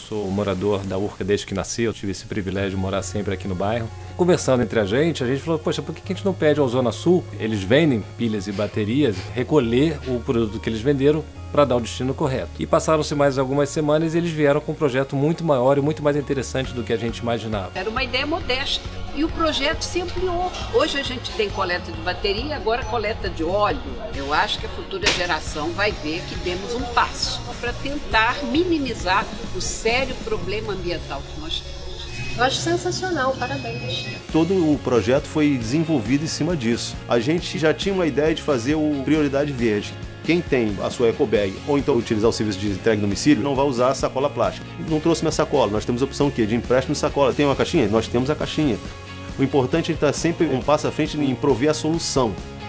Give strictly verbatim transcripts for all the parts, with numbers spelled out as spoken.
sou morador da Urca desde que nasci, eu tive esse privilégio de morar sempre aqui no bairro. Conversando entre a gente, a gente falou, poxa, por que a gente não pede ao Zona Sul, eles vendem pilhas e baterias, recolher o produto que eles venderam para dar o destino correto. E passaram-se mais algumas semanas e eles vieram com um projeto muito maior e muito mais interessante do que a gente imaginava. Era uma ideia modesta e o projeto se ampliou. Hoje a gente tem coleta de bateria, agora coleta de óleo. Eu acho que a futura geração vai ver que demos um passo para tentar minimizar o sério problema ambiental que nós temos. Eu acho sensacional, parabéns. Todo o projeto foi desenvolvido em cima disso. A gente já tinha uma ideia de fazer o Prioridade Verde. Quem tem a sua ecobag ou então utilizar o serviço de entrega em domicílio não vai usar a sacola plástica. Não trouxe minha sacola, nós temos a opção o quê? De empréstimo de sacola. Tem uma caixinha? Nós temos a caixinha. O importante é estar sempre um passo à frente em prover a solução.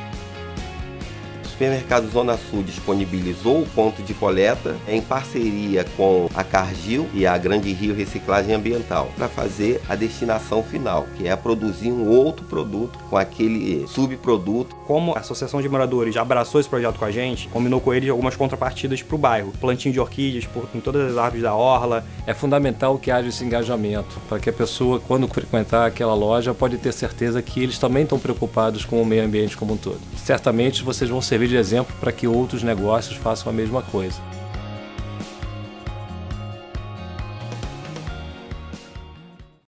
O supermercado Zona Sul disponibilizou o ponto de coleta em parceria com a Cargill e a Grande Rio Reciclagem Ambiental para fazer a destinação final, que é produzir um outro produto com aquele subproduto. Como a Associação de Moradores abraçou esse projeto com a gente, combinou com eles algumas contrapartidas para o bairro. Plantio de orquídeas por, em todas as árvores da orla. É fundamental que haja esse engajamento, para que a pessoa, quando frequentar aquela loja, pode ter certeza que eles também estão preocupados com o meio ambiente como um todo. Certamente vocês vão servir de exemplo para que outros negócios façam a mesma coisa.